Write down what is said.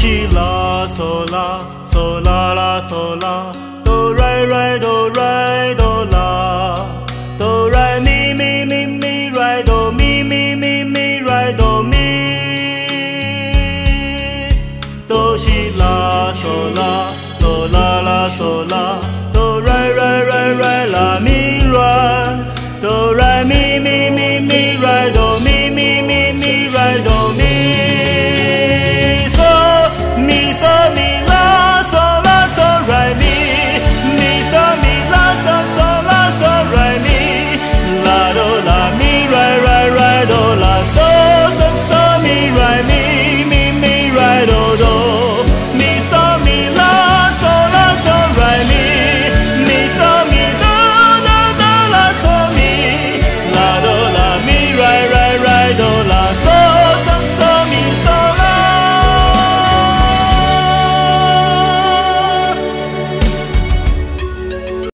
西拉嗦啦嗦啦啦嗦啦，哆来来哆来哆啦，哆来咪咪咪咪来哆咪咪咪咪来哆咪，哆西拉嗦啦嗦啦啦嗦啦，哆来来来来啦咪来，哆来咪咪咪咪来哆咪咪咪咪来哆咪。哆